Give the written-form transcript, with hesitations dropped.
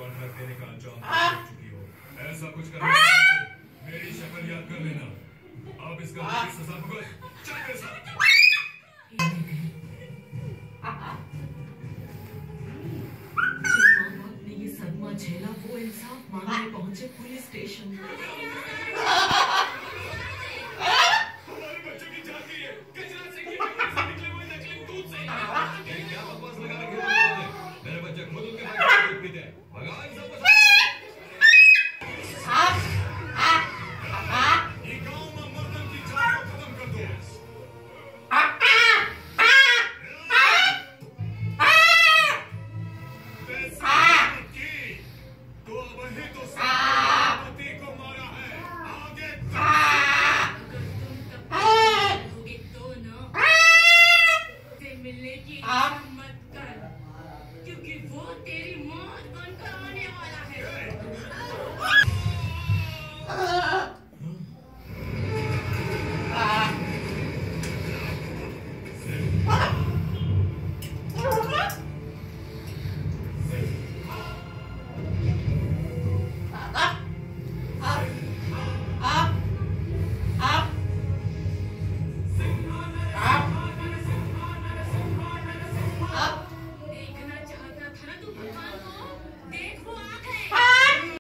Contract देने का अंजाम दे चुकी हो। ऐसा कुछ करने से मेरी शक्ल याद कर लेना। अब इसका सजा भुगत। चल मेरे साथ।